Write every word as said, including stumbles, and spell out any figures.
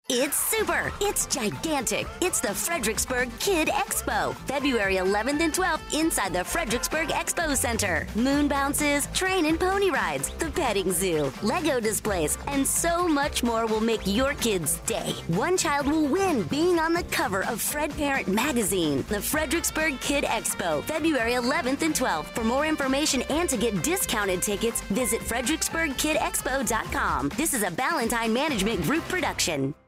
It's super. It's gigantic. It's the Fredericksburg Kid Expo. February eleventh and twelfth inside the Fredericksburg Expo Center. Moon bounces, train and pony rides, the petting zoo, Lego displays, and so much more will make your kids' day. One child will win being on the cover of Fred Parent Magazine. The Fredericksburg Kid Expo, February eleventh and twelfth. For more information and to get discounted tickets, visit fredericksburg kid expo dot com. This is a Ballantine Management Group production.